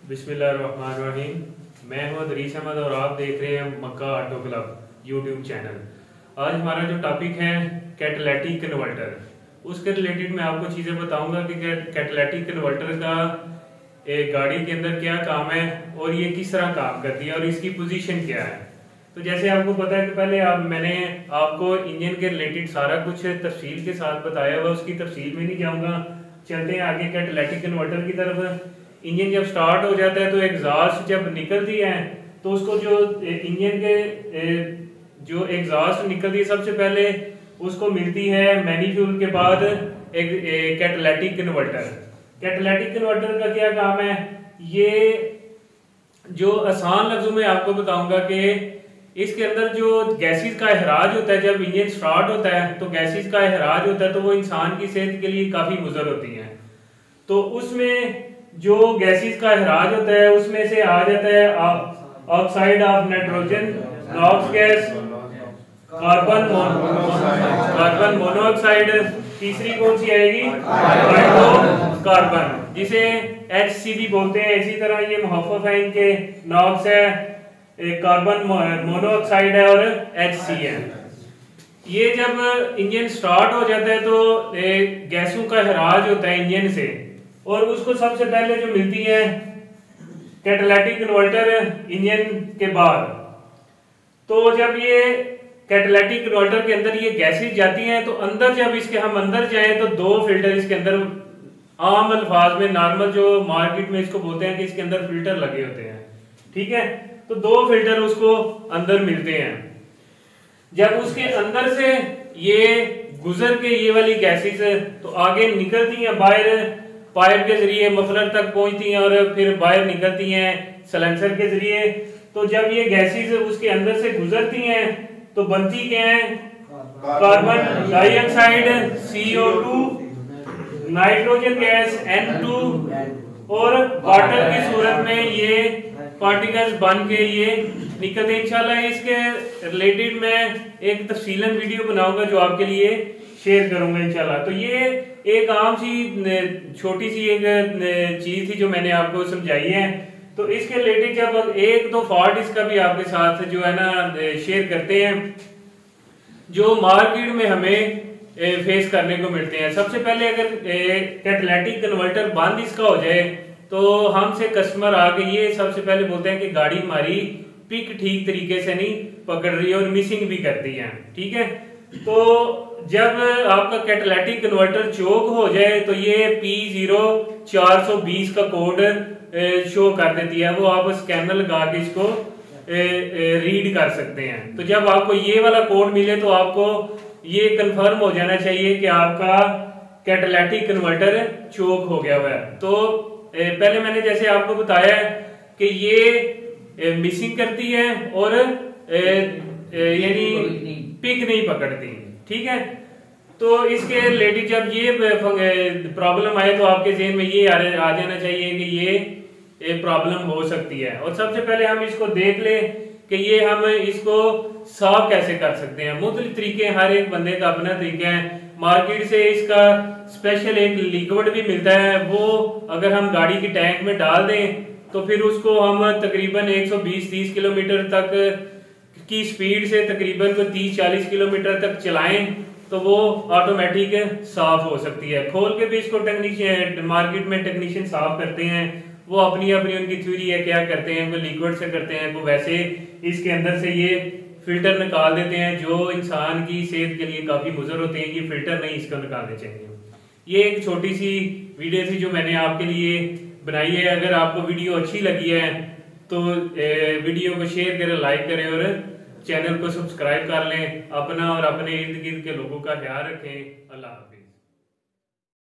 बिस्मिल्लाहिर्रहमानिर्रहीम। मैं हूं दरीश अहमद और आप देख रहे हैं Makka auto club YouTube channel. आज हमारा जो टॉपिक है कैटालिटिक कन्वर्टर, उसके रिलेटेड मैं आपको चीज़ें बताऊंगा कि कैटालिटिक कन्वर्टर का एक गाड़ी के अंदर क्या काम है और ये किस तरह काम करती है और इसकी पोजीशन क्या है। तो जैसे आपको पता है कि पहले मैंने आपको इंजन के रिलेटेड सारा कुछ तफसील के साथ बताया हुआ, उसकी तफसील में नहीं जाऊँगा। चलते हैं आगे कैटालिटिक कन्वर्टर की तरफ। इंजन जब स्टार्ट हो जाता है तो एग्जॉस्ट जब निकलती है तो उसको जो इंजन के जो एग्जॉस्ट निकलती है सबसे पहले उसको मिलती है मैन्युफैक्चर के बाद एक कैटालिटिक कन्वर्टर। कैटालिटिक कन्वर्टर का क्या काम है, ये जो आसान लफ्जों में आपको बताऊंगा कि इसके अंदर जो गैसेस का अहराज होता है, जब इंजन स्टार्ट होता है तो गैसेस का अहराज होता है तो वो इंसान की सेहत के लिए काफ़ी मुज़र होती हैं। तो उसमें जो गैसेस का अहराज होता है उसमें से आ जाता है oxide of nitrogen, NOx gas, carbon monoxide, तीसरी कौन सी आएगी हाइड्रोकार्बन, जिसे HCl बोलते हैं। इसी तरह ये मुहफ़्फ़फ़ है, इनके नॉक्स है, कार्बन मोनोऑक्साइड है और HC है। ये जब इंजन स्टार्ट हो जाता है तो गैसों का अहराज होता है इंजन से और उसको सबसे पहले जो मिलती है कैटालिटिक कन्वर्टर इंजन के बाद। तो जब ये कैटालिटिक कन्वर्टर के अंदर ये गैसेस जाती हैं तो अंदर जब इसके हम अंदर जाएं तो दो फिल्टर इसके अंदर, आम अल्फाज में नॉर्मल जो मार्केट में इसको बोलते हैं कि इसके अंदर फिल्टर लगे होते हैं, ठीक है। तो दो फिल्टर उसको अंदर मिलते हैं। जब उसके अंदर से ये गुजर के ये वाली गैसेस तो आगे निकलती हैं बाहर, पाइप के जरिए मफलर तक पहुंचती हैं और फिर बाहर निकलती हैं सलेंसर के जरिए। तो जब ये गैसेस उसके अंदर से गुजरती हैं तो बनती क्या है, carbon dioxide CO2, nitrogen gas N2 और वाटर की सूरत में ये पार्टिकल्स बन के ये निकलते हैं। इंशाल्लाह इसके रिलेटेड मैं एक तफसीलन वीडियो बनाऊंगा जो आपके लिए शेयर करूंगा इंशाल्लाह। तो ये एक आम सी छोटी सी एक चीज थी जो मैंने आपको समझाई है। तो इसके रिलेटेड जब एक दो फॉल्ट इसका भी आपके साथ जो है ना शेयर करते हैं जो मार्केट में हमें फेस करने को मिलते हैं। सबसे पहले अगर कैटालिटिक कन्वर्टर बंद इसका हो जाए तो हमसे कस्टमर आके ये सबसे पहले बोलते हैं कि गाड़ी हमारी पिक ठीक तरीके से नहीं पकड़ रही है और मिसिंग भी करती है, ठीक है। तो जब आपका कैटालिटिक कन्वर्टर चोक हो जाए तो ये P0420 का कोड शो कर देती है, वो आप स्कैनर लगा के इसको रीड कर सकते हैं। तो जब आपको ये वाला कोड मिले तो आपको ये कंफर्म हो जाना चाहिए कि आपका कैटालिटिक कन्वर्टर चोक हो गया हुआ है। तो पहले मैंने जैसे आपको बताया कि ये मिसिंग करती है और यानी पिक नहीं पकड़ती, ठीक है। तो इसके रिलेटेड जब ये प्रॉब्लम आए तो आपके ज़हन में ये आ जाना चाहिए कि ये प्रॉब्लम हो सकती है। और सबसे पहले हम इसको देख लें कि ये हम इसको साफ कैसे कर सकते हैं। मुख्तलिफ तरीके, हर एक बंदे का अपना तरीका है। मार्केट से इसका स्पेशल एक लिक्विड भी मिलता है, वो अगर हम गाड़ी की टैंक में डाल दें तो फिर उसको हम तकरीबन 120-30 किलोमीटर तक की स्पीड से तकरीबन 30-40 किलोमीटर तक चलाएं तो वो ऑटोमेटिक साफ हो सकती है। खोल के भी इसको टेक्नीशियन मार्केट में टेक्नीशियन साफ करते हैं, वो अपनी उनकी थ्योरी है, क्या करते हैं, वो लिक्विड से करते हैं, वो वैसे इसके अंदर से ये फिल्टर निकाल देते हैं जो इंसान की सेहत के लिए काफ़ी मुज़र होते हैं। ये फिल्टर नहीं इसको निकालने चाहिए। ये एक छोटी सी वीडियो थी जो मैंने आपके लिए बनाई है। अगर आपको वीडियो अच्छी लगी है तो वीडियो को शेयर करें, लाइक करें और चैनल को सब्सक्राइब कर लें। अपना और अपने इर्द गिर्द के लोगों का ख्याल रखें। अल्लाह हाफ़िज़।